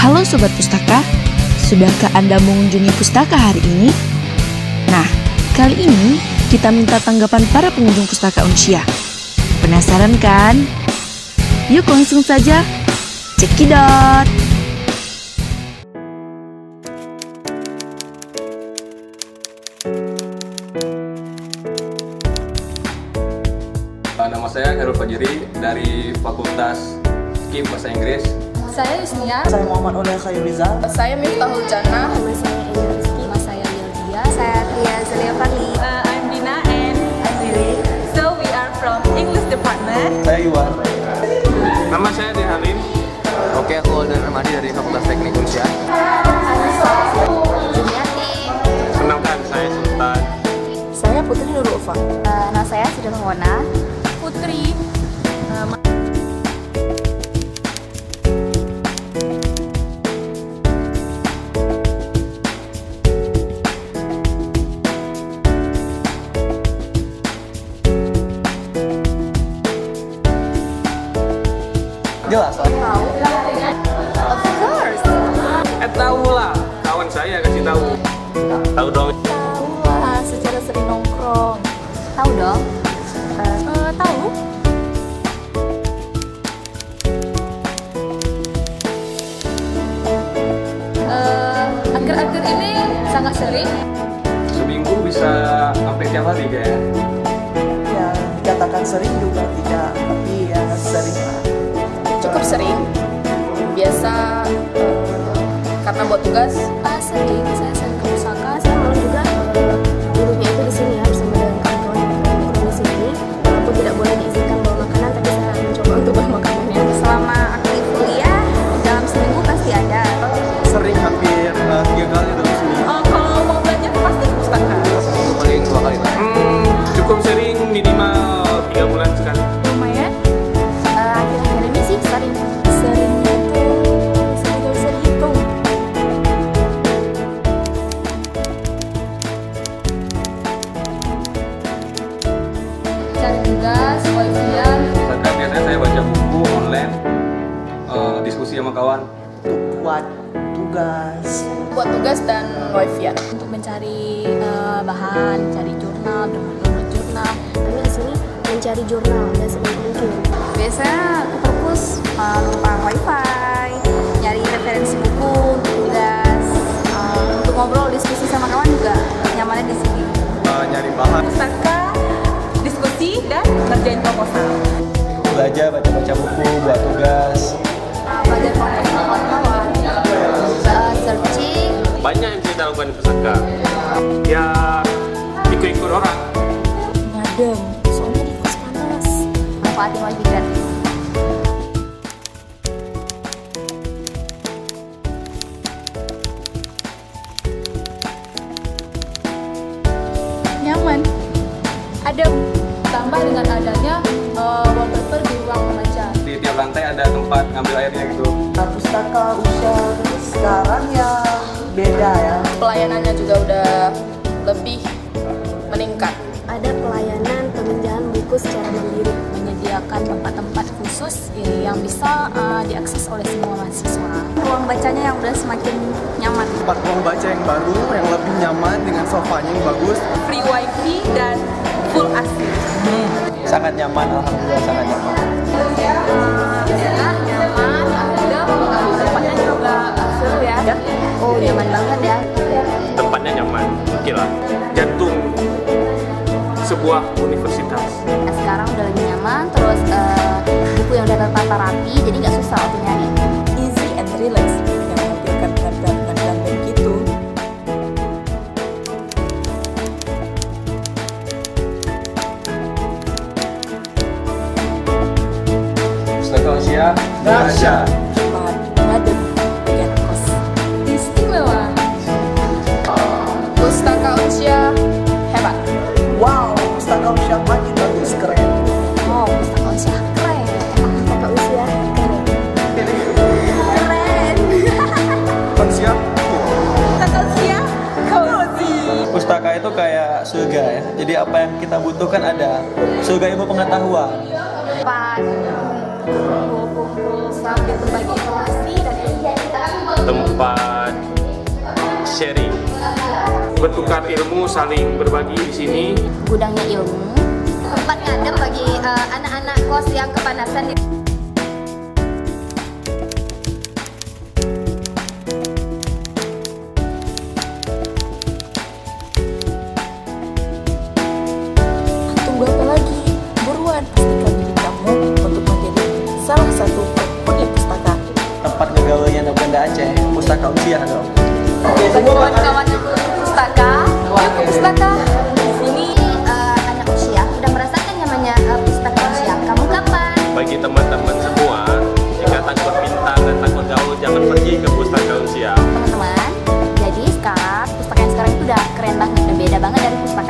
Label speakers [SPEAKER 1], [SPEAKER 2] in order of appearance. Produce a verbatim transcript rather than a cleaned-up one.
[SPEAKER 1] Halo Sobat Pustaka, sudahkah Anda mengunjungi pustaka hari ini? Nah, kali ini kita minta tanggapan para pengunjung pustaka Unsia. Penasaran kan? Yuk langsung saja, cekidot!
[SPEAKER 2] Nama saya Herul Fajiri dari Fakultas K I M Bahasa Inggris.
[SPEAKER 3] Saya Isnia.
[SPEAKER 4] Saya Muhammad Oleh Khayuriza.
[SPEAKER 3] Saya Miftahul Jannah.
[SPEAKER 5] Nama saya Enda Rizky. Nama saya Mildia. Saya Tia Zelia Farli.
[SPEAKER 6] Uh, I'm Dina and I'm Lily. So we are from English Department.
[SPEAKER 4] Saya Iwan.
[SPEAKER 2] Nama saya De Halim.
[SPEAKER 7] Oke, aku Aldan Ramadi dari Fakultas Teknik Unsia.
[SPEAKER 2] Kenalkan, saya Sultan.
[SPEAKER 5] Saya Putri Nurul Ufa. Uh, nama saya Sida Mengwana.
[SPEAKER 6] Putri. Uh,
[SPEAKER 4] Jelas lah.
[SPEAKER 5] Tahu? Of course.
[SPEAKER 2] Eh tahu lah, kawan saya kasih tahu. Tahu dong.
[SPEAKER 5] Tahu lah, secara sering nongkrong. Tahu dong. Uh, uh, tahu.
[SPEAKER 3] Uh, Akhir-akhir ini sangat sering.
[SPEAKER 2] Seminggu bisa sampai tiap hari kayaknya.
[SPEAKER 4] Ya, dikatakan sering juga tidak, tapi ya sering lah.
[SPEAKER 3] Cukup sering. Biasa uh, karena buat tugas.
[SPEAKER 5] Uh, sering. Saya sering ke pusaka. Saya malah juga uh, duduknya itu di sini ya bersama dengan kawan-kawan yang nongkrong di sini. Walaupun tidak boleh diizinkan bawa makanan, tapi saya mencoba untuk bawa makanannya.
[SPEAKER 3] Selama aktif kuliah, dalam seminggu pasti ada.
[SPEAKER 4] Sering hampir uh, tiga kali dalam seminggu.
[SPEAKER 6] uh, kalau mau belanja pasti ke pustaka.
[SPEAKER 7] Paling dua kali lah.
[SPEAKER 2] Hmm, cukup sering, minimal tiga bulan sekali.
[SPEAKER 6] Lumayan.
[SPEAKER 5] Uh, akhir-akhir ini sih sering. Seringnya tuh saya tidak bisa dihitung.
[SPEAKER 3] Cari tugas, wifi-an.
[SPEAKER 2] Sedangkan biasanya saya baca buku online, eh, diskusi sama kawan.
[SPEAKER 4] Untuk buat tugas.
[SPEAKER 3] Buat tugas dan wifi-an.
[SPEAKER 5] Untuk mencari uh, bahan, cari jurnal, download jurnal. Kami di sini mencari jurnal dan sebanyak mungkin.
[SPEAKER 3] Biasanya ke perpus uh, numpang wifi, nyari referensi buku, tugas, uh, untuk ngobrol diskusi sama kawan juga nyamannya di sini.
[SPEAKER 4] Uh, nyari bahan.
[SPEAKER 6] Pustaka, diskusi, dan ngerjain proposal.
[SPEAKER 4] Belajar, baca-baca buku, buat tugas.
[SPEAKER 3] Uh, belajar fokus sama kawan, uh, searching.
[SPEAKER 2] Banyak yang bisa dilakukan di pustaka. Ya, ikut-ikut orang.
[SPEAKER 5] Ngadem, soalnya di kos panas.
[SPEAKER 3] Manfaatin wifi gratis.
[SPEAKER 6] Nyaman. Adem. Tambah dengan adanya uh, wallpaper di ruang mengajar.
[SPEAKER 2] Di tiap lantai ada tempat ngambil airnya gitu.
[SPEAKER 4] Nah, pustaka Unsia sekarang ya beda ya.
[SPEAKER 3] Pelayanannya juga udah lebih meningkat.
[SPEAKER 5] Ada pelayanan peminjaman buku secara mandiri.
[SPEAKER 6] Menyediakan tempat-tempat khusus yang bisa uh, diakses oleh semua mahasiswa.
[SPEAKER 3] Ruang bacanya yang udah semakin nyaman.
[SPEAKER 4] Tempat ruang baca yang baru, yang lebih nyaman dengan sofanya yang bagus.
[SPEAKER 6] Free wifi dan full A C.
[SPEAKER 4] Sangat nyaman, alhamdulillah sangat nyaman.
[SPEAKER 6] Enak, nyaman, adem, tempatnya juga seru ya.
[SPEAKER 5] Oh, nyaman banget ya.
[SPEAKER 2] Tempatnya nyaman, oke lah. Jantung sebuah universitas.
[SPEAKER 5] Nah, sekarang udah lebih nyaman, terus uh, buku yang udah tertata rapi, jadi nggak susah untuk nyari.
[SPEAKER 6] Easy and relax. Yang menampilkan dandan-dandan begitu.
[SPEAKER 2] Pustaka Unsia, dahsyat.
[SPEAKER 6] Ngadem, bagian kos. Istimewa.
[SPEAKER 3] Pustaka Unsia hebat.
[SPEAKER 4] Wow, pustaka Unsia makin bagus, keren.
[SPEAKER 5] Oh, pustaka Unsia keren. Emang pustaka Unsia keren. Keren.
[SPEAKER 4] Unsia,
[SPEAKER 6] Pustaka Unsia, cozy.
[SPEAKER 4] pustaka itu kayak surga ya. Jadi apa yang kita butuhkan ada. Surga ilmu pengetahuan.
[SPEAKER 5] Pan, kumpul-kumpul sambil berbagi informasi dan ilmu.
[SPEAKER 2] tempat sharing, bertukar ilmu, saling berbagi di sini.
[SPEAKER 3] Gudangnya ilmu, tempat ngadem bagi uh, anak-anak kos yang kepanasan.
[SPEAKER 1] Tunggu apa lagi? Buruan pastikan diri kamu untuk menjadi salah satu penghuni pustaka.
[SPEAKER 4] Tempat gagalnya anak Banda Aceh, Pustaka Unsia dong.
[SPEAKER 3] Bagi kawan-kawan yang belum pustaka, yuk ke pustaka. Di sini uh, anak usia udah merasakan namanya uh, pustaka usia. Kamu kapan?
[SPEAKER 2] Bagi teman-teman semua, jika takut bintang dan takut gaul, jangan pergi ke Pustaka Unsia.
[SPEAKER 3] Teman-teman, jadi sekarang pustaka yang sekarang itu udah keren banget, udah beda banget dari pustaka